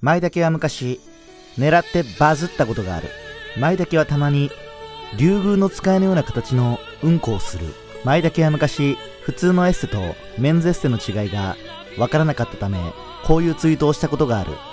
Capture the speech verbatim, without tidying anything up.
前だけは昔、狙ってバズったことがある。前だけはたまに、竜宮の使いのような形のうんこをする。前だけは昔、普通のエステとメンズエステの違いがわからなかったため、こういうツイートをしたことがある。